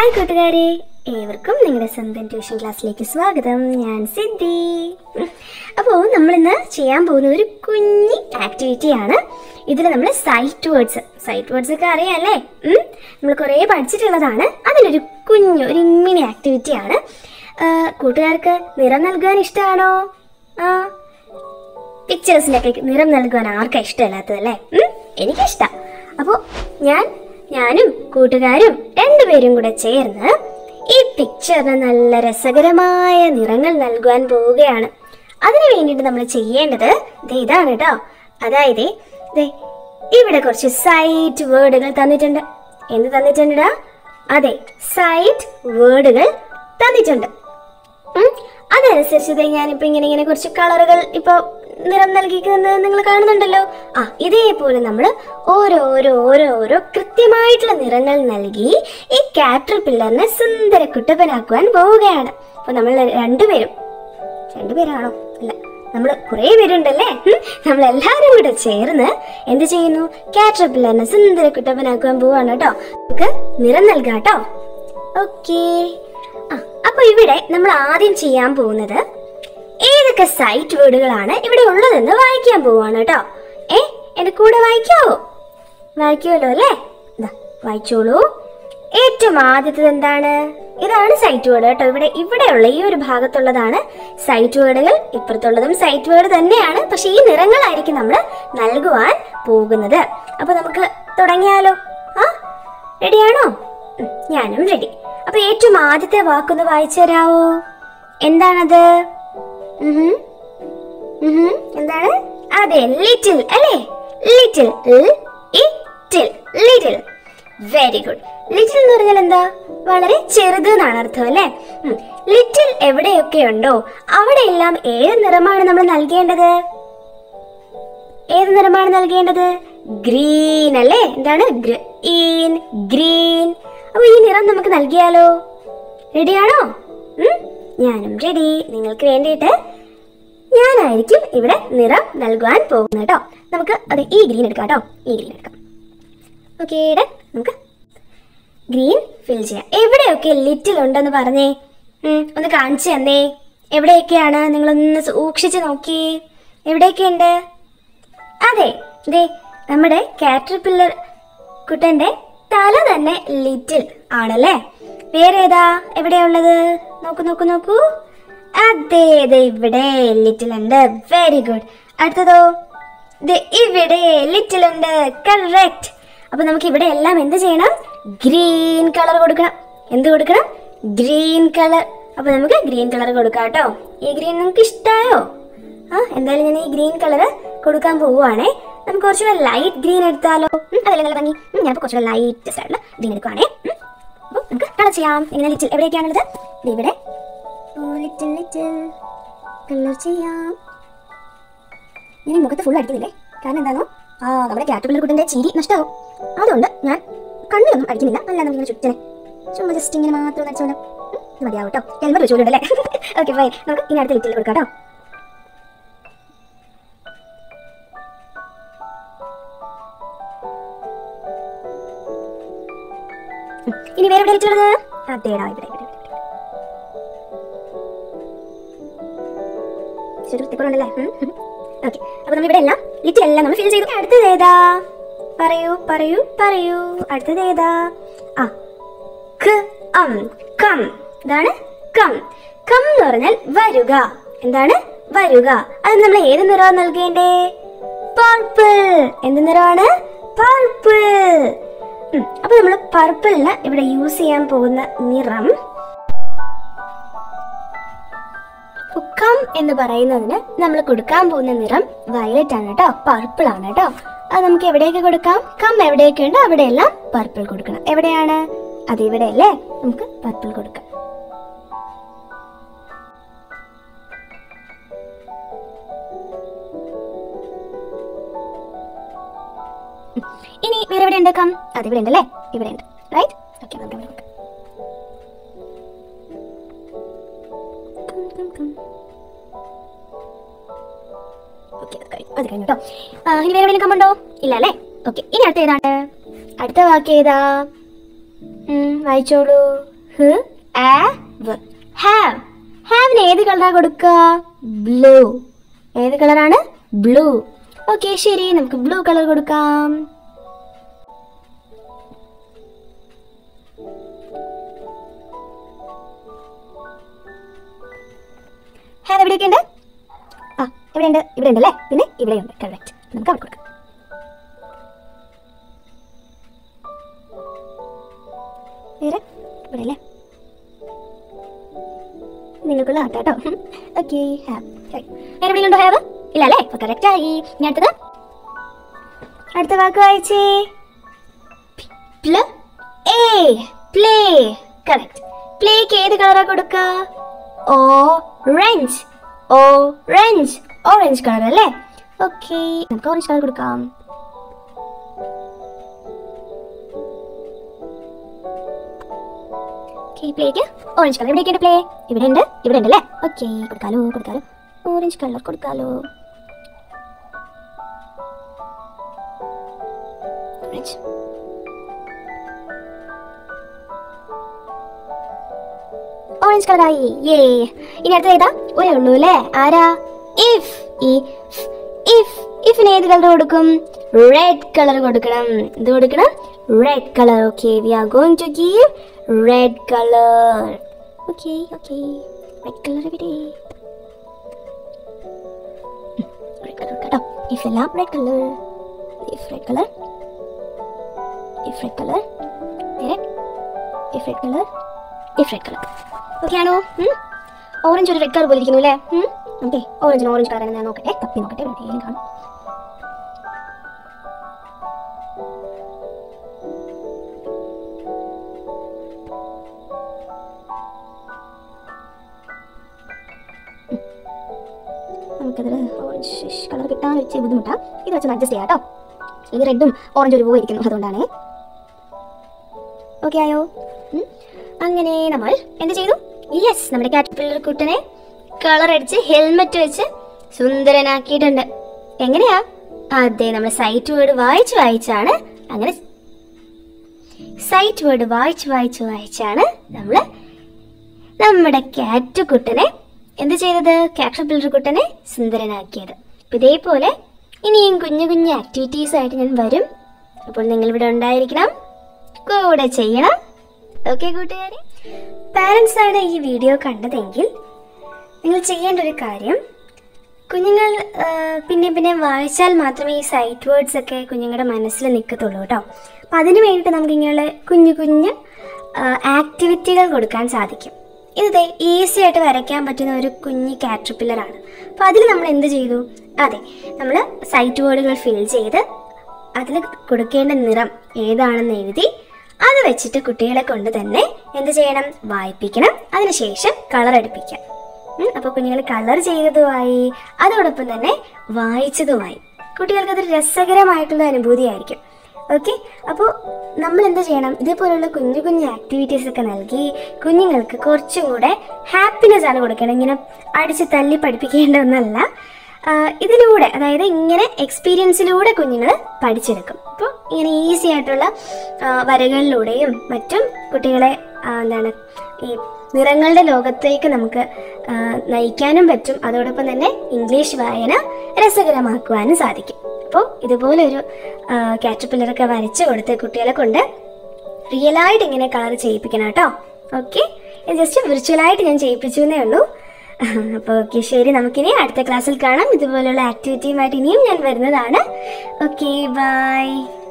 Hi കൂട്ടുകാരെ, ഏവർക്കും നിങ്ങളുടെ സ്വന്തം ട്യൂഷൻ ക്ലാസ്സിലേക്ക് സ്വാഗതം. ഞാൻ സിദ്ധി. അപ്പോൾ നമ്മളിന്ന് ചെയ്യാൻ പോകുന്ന ഒരു കുഞ്ഞി ആക്ടിവിറ്റിയാണ്. ഇതിൽ നമ്മൾ സൈറ്റ് വേർഡ്സ് ഒക്കെ അറിയാമല്ലേ? നമ്മൾ കുറേ പഠിച്ചിട്ടുള്ളതാണ്. അതിലൊരു ഒരു മിനി ആക്ടിവിറ്റിയാണ്. കൂട്ടുകാർക്ക് നിറം നൽകാൻ ഇഷ്ടമാണോ? പിക്ചേഴ്സിനൊക്കെ നിറം നൽകുവാൻ ആർക്കാ ഇഷ്ടമല്ലാത്തതല്ലേ? എനിക്കിഷ്ടം. അപ്പോൾ ഞാനും കൂട്ടുകാരും രണ്ടുപേരും കൂടെ ചേർന്ന് ഈ പിക്ചറിന് നല്ല രസകരമായ നിറങ്ങൾ നൽകുവാൻ പോവുകയാണ്. അതിനു വേണ്ടിയിട്ട് നമ്മൾ ചെയ്യേണ്ടത് ഇതാണ് കേട്ടോ. അതായത് ഇവിടെ കുറച്ച് സൈറ്റ് വേർഡുകൾ തന്നിട്ടുണ്ട്. എന്ത് തന്നിട്ടുണ്ടാ? അതെ, സൈറ്റ് വേർഡുകൾ തന്നിട്ടുണ്ട്. അതനുസരിച്ച് ഞാനിപ്പോൾ ഇങ്ങനെ കുറച്ച് കളറുകൾ ഇപ്പോൾ നിറം നൽകിക്കുന്നത് നിങ്ങൾ കാണുന്നുണ്ടല്ലോ. ഇതേപോലെ നമ്മൾ ഓരോ കൃത്യമായിട്ടുള്ള നിറങ്ങൾ നൽകി ഈ കാറ്റർപില്ലറിനെ സുന്ദര കുട്ടപ്പനാക്കുവാൻ പോവുകയാണ്. അപ്പോൾ നമ്മൾ രണ്ടുപേരാണോ? അല്ല, നമ്മൾ കുറേ പേരുണ്ടല്ലേ. നമ്മളെല്ലാവരും കൂടെ ചേർന്ന് എന്ത് ചെയ്യുന്നു? കാറ്റർപില്ലറിനെ സുന്ദര കുട്ടപ്പനാക്കുവാൻ പോവാണ് കേട്ടോ. നമുക്ക് നിറം നൽകാം കേട്ടോ. ഓക്കേ. അപ്പൊ ഇവിടെ നമ്മൾ ആദ്യം ചെയ്യാൻ പോകുന്നത് ഏതൊക്കെ സൈറ്റ് വേർഡുകളാണ് ഇവിടെ ഉള്ളതെന്ന് വായിക്കാൻ പോവാണ് കേട്ടോ. എന്റെ കൂടെ വായിക്കുമല്ലോ അല്ലേ? വായിച്ചോളൂ. ഏറ്റവും ആദ്യത്തത് എന്താണ്? ഇതാണ് സൈറ്റ് വേർഡ് കേട്ടോ. ഇവിടെയുള്ള ഈ ഒരു ഭാഗത്തുള്ളതാണ് സൈറ്റ് വേർഡുകൾ. ഇപ്പുറത്തുള്ളതും സൈറ്റ് വേർഡ് തന്നെയാണ്, പക്ഷെ ഈ നിറങ്ങളായിരിക്കും നമ്മൾ നൽകുവാൻ പോകുന്നത്. അപ്പൊ നമുക്ക് തുടങ്ങിയാലോ? റെഡിയാണോ? ഞാനും റെഡി. അപ്പൊ ഏറ്റവും ആദ്യത്തെ വാക്കൊന്ന് വായിച്ചു തരാവോ? എന്താണത്? എന്താണ്? അതെ, ലിറ്റിൽ അല്ലേ? ലിറ്റിൽ. Very good. ലിറ്റിൽ എന്ന് പറഞ്ഞാൽ എന്താ? വളരെ ചെറുത് എന്നാണ് അർത്ഥം അല്ലേ? ലിറ്റിൽ എവിടെയൊക്കെ ഉണ്ടോ അവിടെയെല്ലാം ഏത് നിറമാണ് നമ്മൾ നൽകേണ്ടത്? ഗ്രീൻ അല്ലേ? എന്താണ്? ഗ്രീൻ. അപ്പൊ ഈ നിറം നമുക്ക് നൽകിയാലോ? റെഡിയാണോ? ഞാനും റെഡി. നിങ്ങൾക്ക് വേണ്ടിയിട്ട് ഞാനായിരിക്കും ഇവിടെ നിറം നൽകുവാൻ പോകുന്നത് കേട്ടോ. നമുക്ക് ഈ ഗ്രീൻ എടുക്കാം കേട്ടോ. ഓക്കേ, നമുക്ക് ഗ്രീൻ ഫിൽ ചെയ്യാം. എവിടെയൊക്കെ ലിറ്റിൽ ഉണ്ടെന്ന് പറഞ്ഞേ, ഒന്ന് കാണിച്ചു തന്നേ. എവിടെയൊക്കെയാണ്? നിങ്ങളൊന്ന് സൂക്ഷിച്ച് നോക്കിയേ. എവിടെയൊക്കെ ഉണ്ട്? അതെ, നമ്മുടെ കാറ്റർപില്ലർ കുട്ടന്റെ തല തന്നെ ലിറ്റിൽ ആണല്ലേ. വേറെ ഏതാ എവിടെയുള്ളത്? നോക്കൂ. അതെ, ഇവിടെ ലിറ്റിൽ ഉണ്ട്. Very good. അടുത്തതോ? ഇവിടെ ലിറ്റിൽ ഉണ്ട്. കറക്റ്റ്. അപ്പൊ നമുക്ക് ഇവിടെ എല്ലാം എന്ത് ചെയ്യണം? ഗ്രീൻ കളർ കൊടുക്കണം. എന്ത് കൊടുക്കണം? Green colour. അപ്പൊ നമുക്ക് ഗ്രീൻ കളർ കൊടുക്കാം കേട്ടോ. ഈ ഗ്രീൻ നിങ്ങൾക്ക് ഇഷ്ടമായോ? എന്തായാലും ഞാൻ ഈ ഗ്രീൻ കളർ കൊടുക്കാൻ പോവുകയാണേ. നമുക്ക് കുറച്ചുകൂടെ ലൈറ്റ് ഗ്രീൻ എടുത്താലോ? അതല്ലേ നല്ല ഭംഗി. ഞാനിപ്പോൾ കുറച്ചുകൂടെ ലൈറ്റ് സ്റ്റൈലിൽ ഗ്രീൻ എടുക്കുവാണേ. അപ്പോൾ നമുക്ക് കളർ ചെയ്യാം. ഇങ്ങനെ ലിറ്റിൽ എവിടെയൊക്കെയാണുള്ളത്? ഇവിടെ ലിറ്റിൽ കളർ ചെയ്യാം. ഞാൻ മുഖത്ത് ഫുൾ അടിക്കുന്നില്ലേ? കാരണം എന്താണോ? നമ്മുടെ കാറ്റർപില്ലർ കുട്ടൻ്റെ ചിരി നഷ്ടമാവും. അതുകൊണ്ട് ഞാൻ കണ്ണിലൊന്നും അടിക്കുന്നില്ല. അല്ല, നമ്മളിങ്ങനെ ചുമ്മാ ജസ്റ്റ് ഇങ്ങനെ മാത്രം നടിച്ചോളാം. മതിയാവും കേട്ടോ. ഹെൽമെറ്റ് വെച്ചോളൂണ്ടല്ലേ? Okay, bye. നമുക്ക് ഇനി അടുത്ത ലിറ്റിൽ കൊടുക്കാം കേട്ടോ. ഇനി വേറെ എവിടെ ലിറ്റിലുള്ളത്? അതേടാ, ഇവിടെ. വൃത്തിക്കുറവുണ്ടല്ലേ? ഓക്കെ, അപ്പൊ നമ്മൾ ഇവിടെ എല്ലാം ലിറ്റിൽ എല്ലാം നമ്മൾ ഫിൽ ചെയ്തു. അടുത്തത് ഏതാ? പറയൂ. അടുത്തത് ഏതാ? കം. ഇതാണ് കം എന്ന് പറഞ്ഞാൽ വരുക. എന്താണ്? വരുക. അത് നമ്മൾ ഏത് നിറമാണ് നൽകേണ്ടേ? പർപ്പിൾ. എന്ത് നിറമാണ്? പർപ്പിൾ. അപ്പൊ നമ്മൾ പർപ്പിളിന് ഇവിടെ യൂസ് ചെയ്യാൻ പോകുന്ന നിറം, കം എന്ന് പറയുന്നതിന് നമ്മൾ കൊടുക്കാൻ പോകുന്ന നിറം വയലറ്റ് ആണ് കേട്ടോ. പർപ്പിൾ ആണ് കേട്ടോ. അത് നമുക്ക് എവിടെയൊക്കെ കൊടുക്കാം? കം എവിടെയൊക്കെ ഉണ്ട് അവിടെയെല്ലാം പർപ്പിൾ കൊടുക്കണം. എവിടെയാണ്? അതിവിടെ അല്ലേ? നമുക്ക് പർപ്പിൾ കൊടുക്കാം. ഇനി വേറെ എവിടെ ഉണ്ട് കം? അതിവിടെ ഉണ്ടല്ലേ? ഇവിടെ ഉണ്ട്. റൈറ്റ്? ഓക്കെ, നമുക്ക് ഇവിടെ കൊടുക്കാം. അത് കഴിഞ്ഞു കേട്ടോ. ഇനി വേറെ എവിടെയെങ്കിലും കമ്മുണ്ടോ? ഇല്ല അല്ലേ? ഓക്കെ, ഇനി അടുത്ത ഏതാണ്? അടുത്ത വാക്ക് ഏതാ? വായിച്ചോളൂ. ഹാവ്. ഹാവിന് ഏത് കളറാണ് കൊടുക്കുക? ബ്ലൂ. ഏത് കളറാണ്? ബ്ലൂ. ഓക്കെ, ശരി, നമുക്ക് ബ്ലൂ കളർ കൊടുക്കാം. ഹാവ് എവിടെയൊക്കെ ഉണ്ട്? ഇവിടെ ഉണ്ട്, ഇവിടെ ഉണ്ടല്ലേ, പിന്നെ ഇവിടെയുണ്ട്. കറക്റ്റ്. നമുക്ക് അവിടെ കൊടുക്കാം. വേറെ ഇവിടെ അല്ലേ, നിങ്ങൾക്കുള്ള ആട്ടാട്ടോ. Okay, have. വേറെ എവിടെയെങ്കിലും ഉണ്ടോ ഹാവ്? ഇല്ല അല്ലേ? അപ്പൊ കറക്റ്റ് ആയി. ഇനി അടുത്ത വാക്ക് വായിച്ചേ. പ്ലേ. കറക്റ്റ്. പ്ലേക്ക് ഏത് കളറാ കൊടുക്ക? ഓറഞ്ച്. ഓറഞ്ച് കളർ അല്ലേ? ഓക്കെ, നമുക്ക് ഓറഞ്ച് കളർ കൊടുക്കാം. പ്ലേക്ക് ഓറഞ്ച് കളർ. എവിടെയൊക്കെയുണ്ട് പ്ലേ? ഇവിടെ ഉണ്ട്, ഇവിടെ ഉണ്ട് അല്ലേ? ഓക്കെ, കൊടുക്കാലോ. ഓറഞ്ച് കളർ കൊടുക്കാലോ. ഓറഞ്ച് കളറായി. ഇനി അടുത്ത ഏതാ? ഒരേ ഉള്ളൂ അല്ലേ? ആരാ? ഇഫിന് ഏത് കളർ കൊടുക്കും? റെഡ് കളർ കൊടുക്കണം. എന്ത് കൊടുക്കണം? Red colour. Okay, we are going to give red colour. Okay, red colour എവിടെ? റെഡ് കളർ കേട്ടോ. ഇഫ് എല്ലാം red colour. If red colour. Okay ആണോ? ഓറഞ്ച് ഒരു റെഡ് കളർ പോലെ ഇരിക്കുന്നു അല്ലേ? ഓക്കെ, ഓറഞ്ച് കളർ ഞാൻ നോക്കട്ടെ, തപ്പി നോക്കട്ടെ. എവിടെയെങ്കിലും കാണും. നമുക്കതിൽ ഓറഞ്ച് കളർ കിട്ടാൻ വെച്ച് ബുദ്ധിമുട്ടാണ്. ഇത് വെച്ചൊന്ന് അഡ്ജസ്റ്റ് ചെയ്യാം കേട്ടോ. ഇത് റെഡും ഓറഞ്ചും ഒരു പോയിരിക്കുന്നു, അതുകൊണ്ടാണ്. ഓക്കെ ആയോ? അങ്ങനെ നമ്മൾ എന്ത് ചെയ്തു? യെസ്, നമ്മുടെ കാറ്റർപില്ലർ കുട്ടനെ കളർ അടിച്ച് ഹെൽമെറ്റ് വെച്ച് സുന്ദരനാക്കിയിട്ടുണ്ട്. എങ്ങനെയാ? അതെ, നമ്മൾ സൈറ്റ് വേർഡ് വായിച്ചാണ് അങ്ങനെ സൈറ്റ് വേർഡ് വായിച്ചാണ് നമ്മൾ നമ്മുടെ കാറ്റുകുട്ടനെ എന്ത് ചെയ്തത്? കാറ്റർപില്ലർ കുട്ടനെ സുന്ദരനാക്കിയത്. അപ്പം ഇതേപോലെ ഇനിയും കുഞ്ഞു ആക്ടിവിറ്റീസ് ആയിട്ട് ഞാൻ വരും. അപ്പോൾ നിങ്ങൾ ഇവിടെ ഉണ്ടായിരിക്കണം, കൂടെ ചെയ്യണം. ഓക്കെ കൂട്ടുകാരെ, പാരൻസ് ആണ് ഈ വീഡിയോ കണ്ടതെങ്കിൽ നിങ്ങൾ ചെയ്യേണ്ട ഒരു കാര്യം, കുഞ്ഞുങ്ങൾ പിന്നെ വായിച്ചാൽ മാത്രമേ ഈ സൈറ്റ് വേർഡ്സ് ഒക്കെ കുഞ്ഞുങ്ങളുടെ മനസ്സിൽ നിൽക്കത്തുള്ളൂ കേട്ടോ. അപ്പം അതിന് വേണ്ടിയിട്ട് നമുക്ക് ഇങ്ങനെയുള്ള കുഞ്ഞു ആക്ടിവിറ്റികൾ കൊടുക്കാൻ സാധിക്കും. ഇത് ഈസി ആയിട്ട് വരയ്ക്കാൻ പറ്റുന്ന ഒരു കുഞ്ഞ് കാറ്റർപില്ലറാണ്. അപ്പോൾ അതിൽ നമ്മൾ എന്ത് ചെയ്തു? അതെ, നമ്മൾ സൈറ്റ് വേർഡുകൾ ഫിൽ ചെയ്ത് അതിൽ കൊടുക്കേണ്ട നിറം ഏതാണെന്ന് എഴുതി അത് വെച്ചിട്ട് കുട്ടികളെ കൊണ്ട് തന്നെ എന്ത് ചെയ്യണം? വായിപ്പിക്കണം. അതിനുശേഷം കളർ അടുപ്പിക്കാം. അപ്പോൾ കുഞ്ഞുങ്ങൾ കളർ ചെയ്തതുമായി അതോടൊപ്പം തന്നെ വായിച്ചതുമായി കുട്ടികൾക്കതൊരു രസകരമായിട്ടുള്ള അനുഭൂതിയായിരിക്കും. ഓക്കെ, അപ്പോൾ നമ്മൾ എന്ത് ചെയ്യണം? ഇതേപോലുള്ള കുഞ്ഞു ആക്ടിവിറ്റീസ് ഒക്കെ നൽകി കുഞ്ഞുങ്ങൾക്ക് കുറച്ചും കൂടെ ഹാപ്പിനെസ് ആണ് കൊടുക്കണം. ഇങ്ങനെ അടിച്ച് തല്ലി പഠിപ്പിക്കേണ്ട ഒന്നല്ല. ഇതിലൂടെ, അതായത് ഇങ്ങനെ എക്സ്പീരിയൻസിലൂടെ കുഞ്ഞുങ്ങൾ പഠിച്ചെടുക്കും. അപ്പോൾ ഇങ്ങനെ ഈസി ആയിട്ടുള്ള വരകളിലൂടെയും മറ്റും കുട്ടികളെ ഈ നിറങ്ങളുടെ ലോകത്തേക്ക് നമുക്ക് നയിക്കാനും പറ്റും. അതോടൊപ്പം തന്നെ ഇംഗ്ലീഷ് വായന രസകരമാക്കുവാനും സാധിക്കും. അപ്പോൾ ഇതുപോലെ ഒരു കാറ്റർപില്ലറൊക്കെ വരച്ച് കൊടുത്ത് കുട്ടികളെ കൊണ്ട് റിയലായിട്ട് ഇങ്ങനെ കളർ ചെയ്യിപ്പിക്കണം കേട്ടോ. ഓക്കെ, ജസ്റ്റ് വിർച്വലായിട്ട് ഞാൻ ചെയ്യിപ്പിച്ചു എന്നേ ഉള്ളൂ. അപ്പോൾ ഓക്കെ, ശരി, നമുക്കിനി അടുത്ത ക്ലാസ്സിൽ കാണാം. ഇതുപോലുള്ള ആക്ടിവിറ്റിയുമായിട്ട് ഇനിയും ഞാൻ വരുന്നതാണ്. Okay, by.